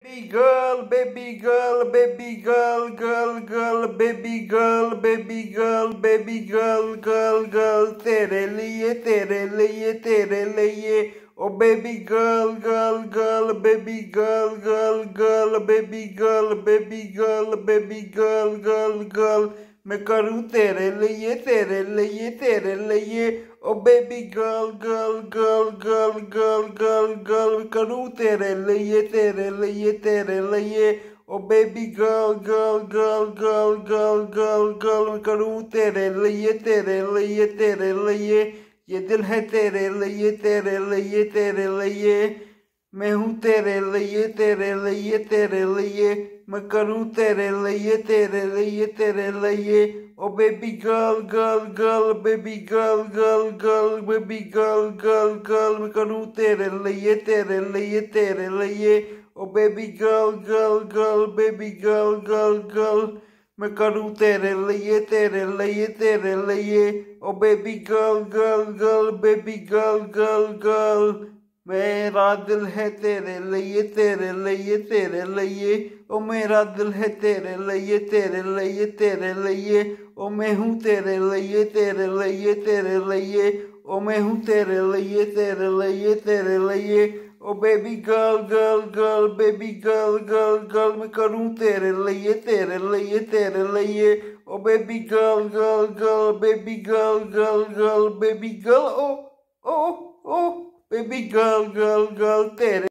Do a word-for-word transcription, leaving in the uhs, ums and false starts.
Baby girl, baby girl, baby girl, girl, girl, baby girl, baby girl, baby girl, girl, girl, तेरे लिए, तेरे लिए, तेरे लिए, oh baby girl, girl, girl, baby girl, girl, girl, baby girl, baby girl, baby girl, girl, girl, मैं करूँ तेरे लिए, तेरे लिए, तेरे लिए, oh baby girl, girl, girl, girl, girl, girl, girl, करूँ तेरे लिए, तेरे लिए, तेरे लिए, oh baby girl, girl, girl, girl, girl, girl, girl, करूँ तेरे लिए, तेरे लिए, तेरे लिए, ये दिल है तेरे लिए, तेरे लिए, तेरे लिए, मैं हूँ तेरे लिए, तेरे लिए, तेरे लिए, मैं करूँ तेरे लिए, तेरे लिए, तेरे लिए, oh baby girl, girl, girl, baby girl, girl, girl, baby girl, girl, girl, मैं करूँ तेरे लिए, तेरे लिए, तेरे लिए, oh baby girl, girl, girl, baby girl, girl, girl, मैं करूँ तेरे लिए, तेरे लिए, तेरे लिए, oh baby girl, girl, girl, baby girl, girl, girl, मेरा दिल है तेरे लिए, तेरे लिए, तेरे लिए, ओ मेरा दिल है तेरे लिए, तेरे लिए, तेरे लिए, ओ मैं हूँ तेरे लिए, तेरे लिए, तेरे लिए, ओ मैं हूँ तेरे लिए, तेरे लिए, तेरे लिए, oh baby girl, girl, girl, baby girl, girl, girl, मैं करूँ तेरे लिए, तेरे लिए, तेरे लिए, oh baby girl, girl, girl, baby girl, girl, girl, baby girl, oh oh oh baby girl, girl, girl, तेरे